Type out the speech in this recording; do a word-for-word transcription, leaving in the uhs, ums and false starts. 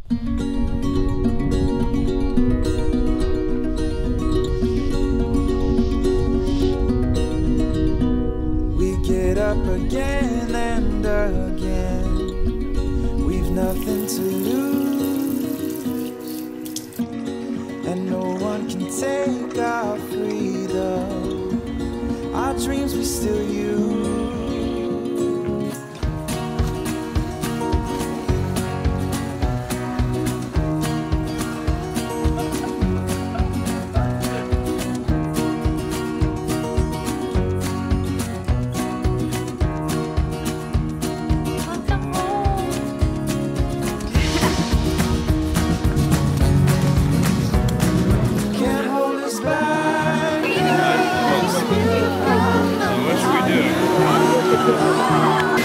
We get up again and again. We've nothing to lose, and no one can take our freedom. Our dreams we still use. What should we do?